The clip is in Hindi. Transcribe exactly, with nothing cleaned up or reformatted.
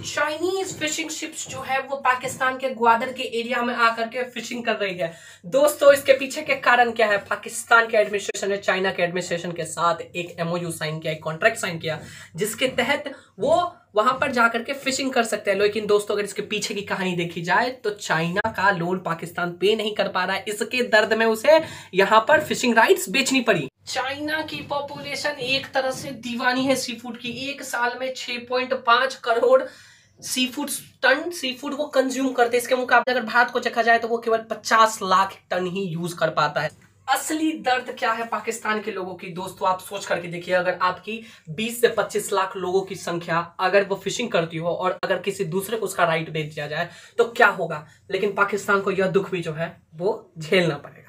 चाइनीज फिशिंग शिप्स जो है वो पाकिस्तान के ग्वादर के एरिया में आकर के फिशिंग कर रही है। दोस्तों इसके पीछे के कारण क्या है? पाकिस्तान के एडमिनिस्ट्रेशन ने चाइना के एडमिनिस्ट्रेशन के साथ एक एमओयू साइन किया, एक कॉन्ट्रैक्ट साइन किया, जिसके तहत वो वहां पर जाकर के फिशिंग कर सकते हैं। लेकिन दोस्तों अगर इसके पीछे की कहानी देखी जाए तो चाइना का लोन पाकिस्तान पे नहीं कर पा रहा है, इसके दर्द में उसे यहां पर फिशिंग राइट्स बेचनी पड़ी। चाइना की पॉपुलेशन एक तरह से दीवानी है सी फूड की। एक साल में छह पॉइंट पांच crore sea food ton sea food वो कंज्यूम करते हैं। इसके मुकाबले अगर भारत को देखा जाए तो वो केवल पचास लाख टन ही यूज कर पाता है। असली दर्द क्या है पाकिस्तान के लोगों की? दोस्तों आप सोच करके देखिए, अगर आपकी बीस से पच्चीस लाख लोगों की संख्या अगर वो फिशिंग करती हो और अगर किसी दूसरे को उसका राइट दे दिया जाए तो क्या होगा। लेकिन पाकिस्तान को यह दुख भी जो है वो झेलना पड़ेगा।